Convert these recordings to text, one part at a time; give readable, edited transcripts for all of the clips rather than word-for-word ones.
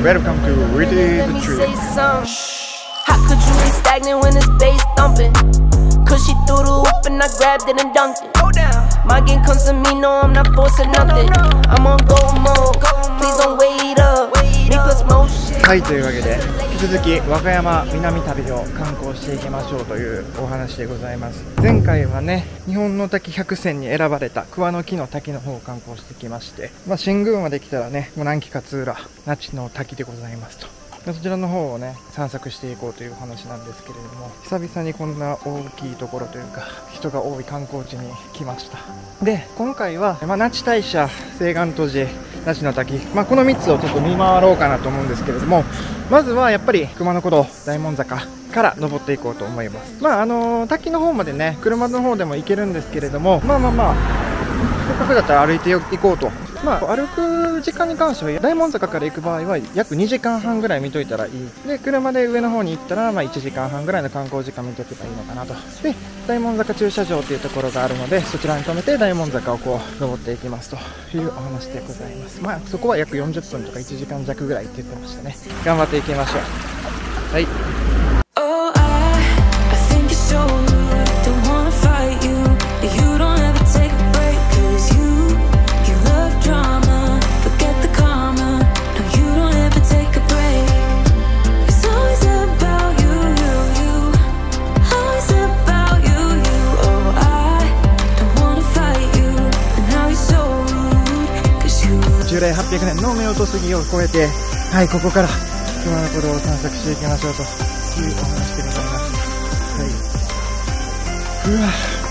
Welcome to Witty the Tree. How could you be stagnant when it's bass thumping? Cause she threw the hoop and I grabbed it and dunked it. My game comes to me, no, I'm not forcing nothing. I'm on go mode, please don't wait up. Me put smoke shit. はい、というわけで引き続き和歌山南旅を観光していきましょうというお話でございます。前回はね、日本の滝100選に選ばれた桑の木の滝の方を観光してきまして、新宮まで来たらね、もう南紀勝浦那智の滝でございますと。そちらの方をね散策していこうという話なんですけれども、久々にこんな大きいところというか人が多い観光地に来ました。で今回は、那智大社、青岸渡寺、那智の滝、この3つをちょっと見回ろうかなと思うんですけれども、まずはやっぱり熊野古道大門坂から登っていこうと思います。滝の方までね車の方でも行けるんですけれども、せっかくだったら歩いて行こうと。歩く時間に関しては大門坂から行く場合は約2時間半ぐらい見といたらいい。で車で上の方に行ったら1時間半ぐらいの観光時間見とけばいいのかなと。で大門坂駐車場というところがあるので、そちらに止めて大門坂をこう登っていきますというお話でございます。そこは約40分とか1時間弱ぐらいって言ってましたね。頑張っていきましょう。はい。従来800年の夫婦杉を越えて、はい、ここから熊野古道を散策していきましょうというお話でございます。はい、うわ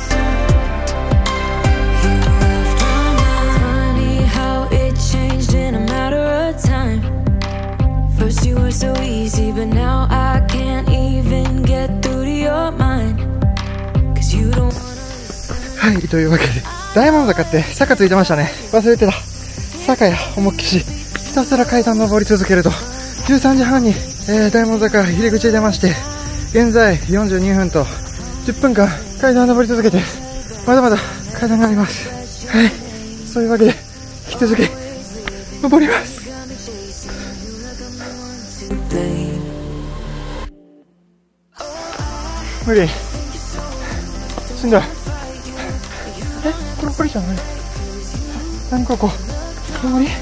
はい、というわけで大門坂って坂ついてましたね。忘れてた。坂や思いっきしひたすら階段登り続けると13時半に、大門坂入り口出まして、現在42分と10分間階段登り続けて、まだまだ階段があります。はい、そういうわけで引き続き登ります。無理、しんどい。これじゃない。何ここ登り、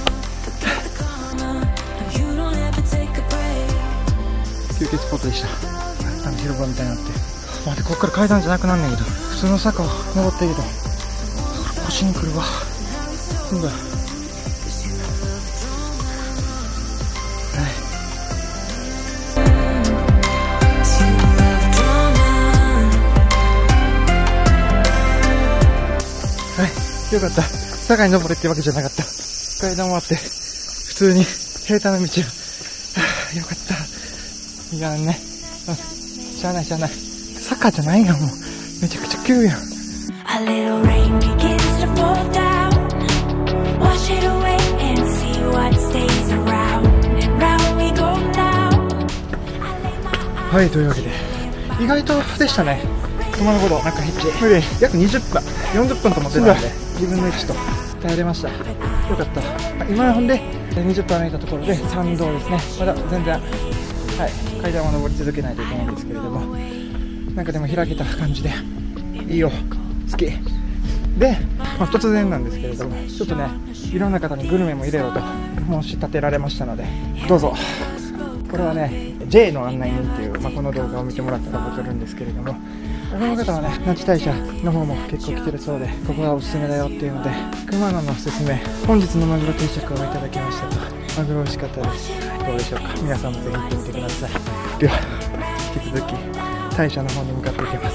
休憩スポットでした。広場みたいになって、待って、ここから階段じゃなくなんねんけど、普通の坂を登っていると腰にくるわ。なんだ。はい、よかった。坂に登れってわけじゃなかった。階段終わって普通に平坦な道を、よかった。いやね、しゃあない坂じゃないよ、もうめちゃくちゃ急やん。はい、というわけで意外とでしたね。熊野古道中七約20分40分と思ってたので自分の位置と耐えれました。よかった。今ほんで20分歩いたところで参道ですね。まだ全然、はい、階段を登り続けないといけないんですけれども、なんかでも開けた感じでいいよ、好きで、突然なんですけれども、ちょっとねいろんな方にグルメも入れろと申し立てられましたので、どうぞ。これはね J の案内人っていう、この動画を見てもらったら分かるんですけれども、この方はね那智大社の方も結構来てるそうで、ここがおすすめだよっていうので熊野のおすすめ、本日のマグロ定食をいただきましたと。マグロ美味しかったです。どうでしょうか、皆さんもぜひ行ってみてください。では引き続き大社の方に向かっていきます。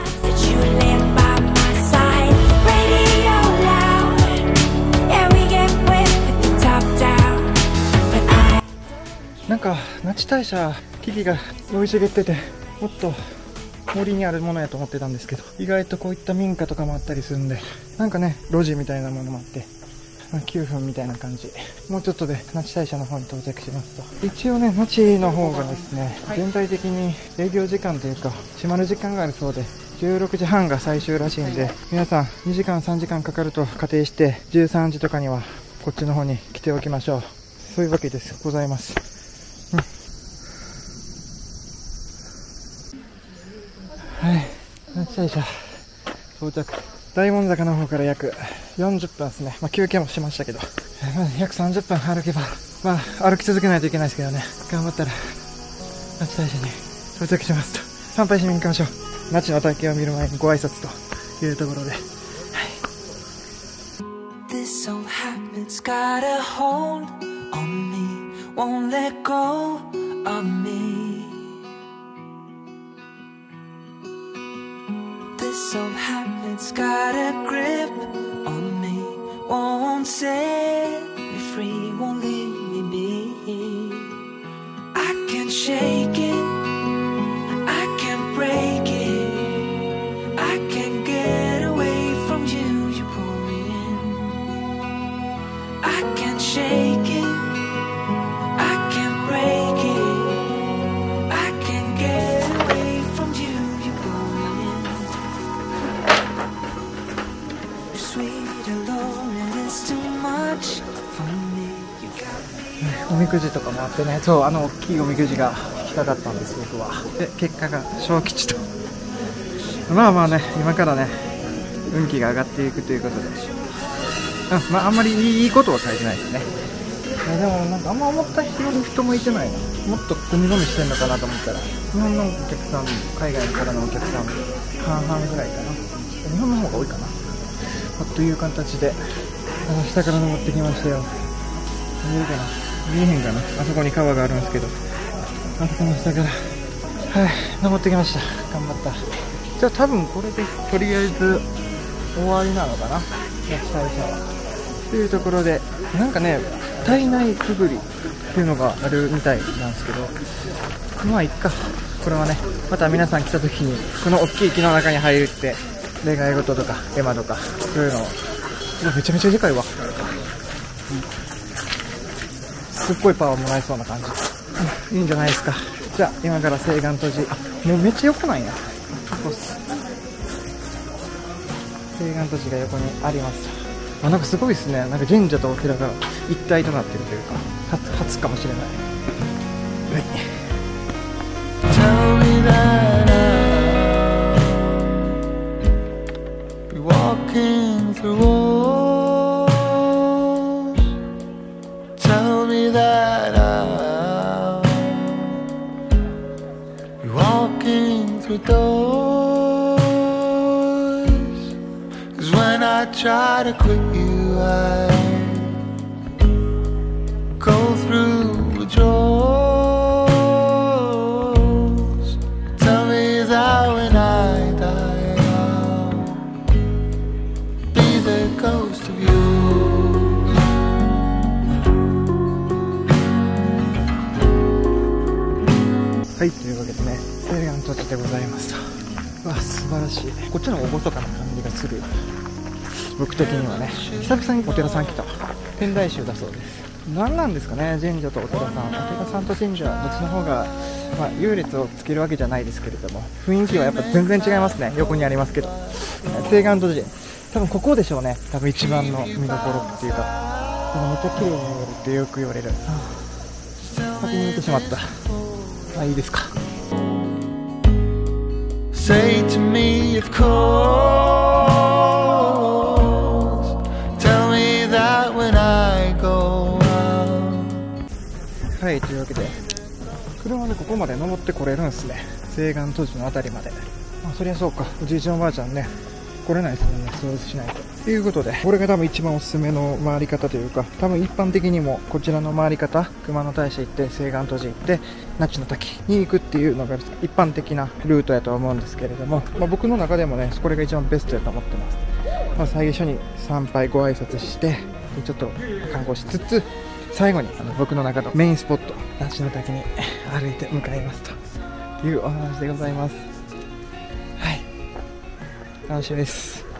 なんか那智大社木々が生い茂ってて、もっと森にあるものやと思ってたんですけど、意外とこういった民家とかもあったりするんで、なんかね路地みたいなものもあって、9分みたいな感じ。もうちょっとで那智大社の方に到着しますと。一応ね那智の方がですね、全体的に営業時間というか閉まる時間があるそうで、16時半が最終らしいんで、皆さん2時間3時間かかると仮定して13時とかにはこっちの方に来ておきましょう。 そういうわけですございます。はい、よいしょ、到着。大門坂の方から約40分ですね。休憩もしましたけど、約30分歩けば、歩き続けないといけないですけどね、頑張ったら那智大社に到着しますと。参拝しに行きましょう。那智の滝を見る前にご挨拶というところで、 This old habit's got a hold on me, won't let go of me. This old habit's got a grip on me, won't set me free, won't leave me be. I can't shake it, I can't break it, I can't get away from you, you pull me in. I can't shake it, I can't break it, I can't get away from you, you pull me in. You're sweet alone, it is too much for me. You got me. おみくじとかもあってね、そう、大きいおみくじが引きたかったんです、僕は。で、結果が小吉と。まあね、今からね、運気が上がっていくということで。あんまりいいことは書いてないですね。でもなんかあんま思ったより人もいてないな。もっとゴミゴミしてんのかなと思ったら、日本のお客さん、海外からのお客さん、半々ぐらいかな。日本の方が多いかな。という形で、下から登ってきましたよ。見えるかな、見えへんかな。あそこに川があるんですけど、あそこの下から、登ってきました。頑張った。じゃあ多分これでとりあえず終わりなのかな、最初は。というところで、なんかね、体内くぐりっていうのがあるみたいなんですけど、まあいっか。これはね、また皆さん来た時にこの大きい木の中に入るって願い事とか絵馬とかそういうのを、めちゃめちゃでかいわ。すっごいパワーもらえそうな感じ。いいんじゃないですか。じゃあ今から西岸閉じ、もうめっちゃ横なんや。そうっす。西岸閉じが横にあります。なんかすごいですね。なんか神社とお寺が一体となっているというか、初かもしれない。はい。Tell me that I'll be walking through walls. Tell me that I'll be walking through doors.'Cause when I try to quit you, I go through withdrawals. Tell me that when I die, I'll be the ghost of you. はい、というわけでね、西岸閉じでございました。わ、素晴らしい。こっちの厳かな感じがする。僕的にはね、久々にお寺さん来た。天台宗だそうです。何なんですかね、神社とお寺さん。お寺さんと神社、どっちの方が、優劣をつけるわけじゃないですけれども、雰囲気はやっぱ全然違いますね。横にありますけど。西岸閉じ。多分ここでしょうね。多分一番の見どころっていうか。めっちゃ綺麗に見えるってよく言われる。先に見てしまった。いいですか。Say to me of course, tell me that when I go out. はい、というわけで車でここまで登ってこれるんですね。西岸閉じのあたりまで。そりゃそうか、おじいちゃんおばあちゃんね来れないですもんね、そうしないと。ということで、これが多分一番おすすめの回り方というか、多分一般的にもこちらの回り方、熊野大社行って西岸閉じ行って那智の滝に行くっていうのが一般的なルートやとは思うんですけれども、僕の中でもねこれが一番ベストやと思ってます。最初に参拝ご挨拶してちょっと観光しつつ、最後に僕の中のメインスポット那智の滝に歩いて向かいますというお話でございます。はい、楽しみです。